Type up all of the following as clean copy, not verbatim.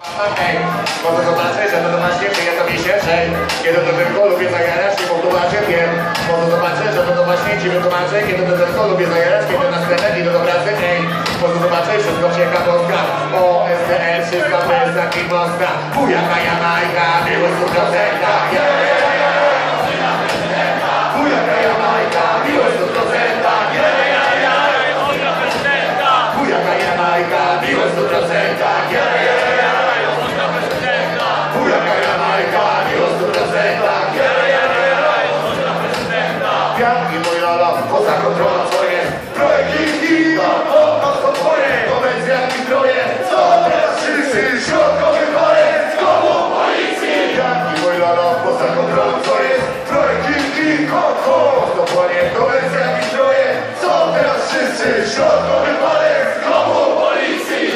Okej, bo to zobaczę, że to właśnie mnie to miesięcznej. Kiedy to tylko lubię zajarać, nie powtórzę, wiem. Bo to zobaczę, że to właśnie ci wytłumaczę. Kiedy to tylko lubię zajarać, kiedy na scenę idę do pracy, ej. Bo to zobaczę, wszystko ciekawostka. O, STL, wszystko bez takich mostka. Bujaka Jamajka, miłość 100%. Bujaka Jamajka, miłość 100%. Bujaka Jamajka, miłość 100%. I mój lolo, poza kontrolą co jest projekt i to twoje konwencja i zdroje. Co teraz wszyscy środkowy parę z komu policji? I mój lolo, poza kontrolą co jest projekt i to twoje konwencja i zdroje. Co teraz wszyscy środkowy parę z komu policji?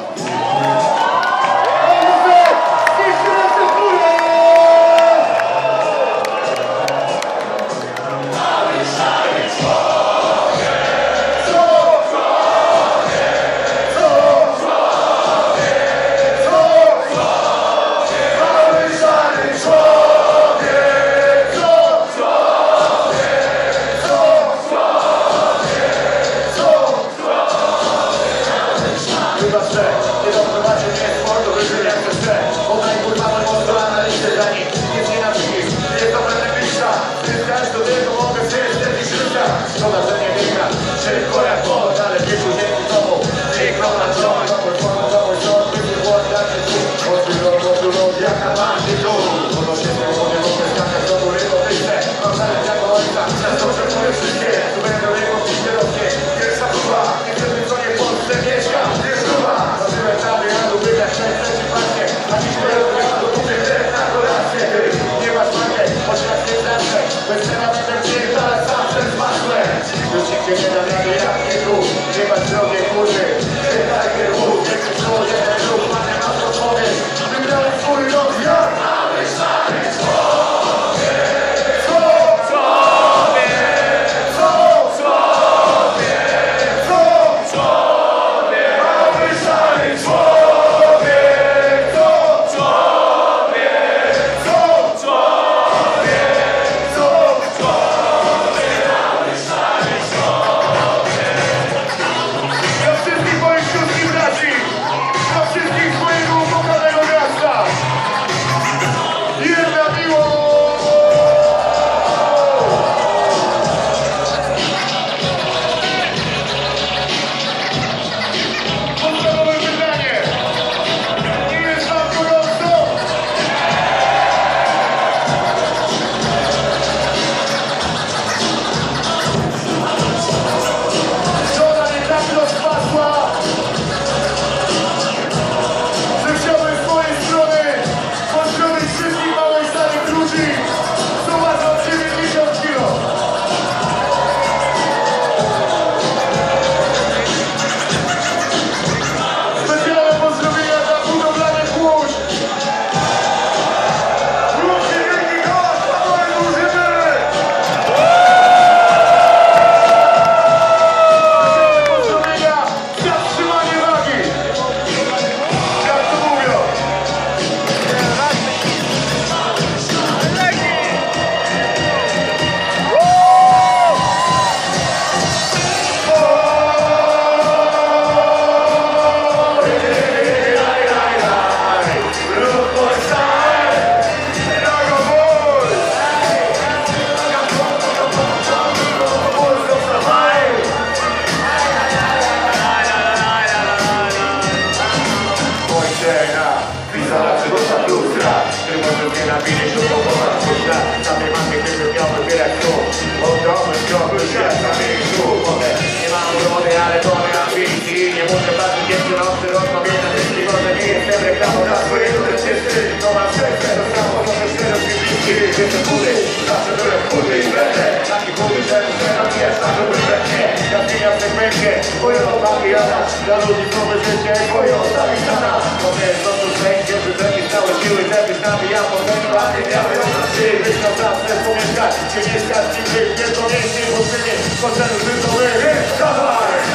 Nie mam urody, ale to moje ambicji. Nie muszę patrzeć jeszcze nocy, rozmawiać myśli, może nie jestem reklamą dla swojego dentysty. To mam serce, to samo, to też nie rozbibliski. Jestem chudy, zawsze byłem chudy i będę taki chudy, że jest na żeby wreszcie. Ja zmieniam w segmencie, moje chłopaki jada. Dla ludzi nowe życie, moje ostatnie stana. To nie jest to, co będzie, że taki całe siły, żebyś nabijał po tego, a nie miały na szyj. Myślał zawsze pomieszkać, nie mieszkać nigdy, nie to mieście, bo ty nie, koncerny to my, dawaj!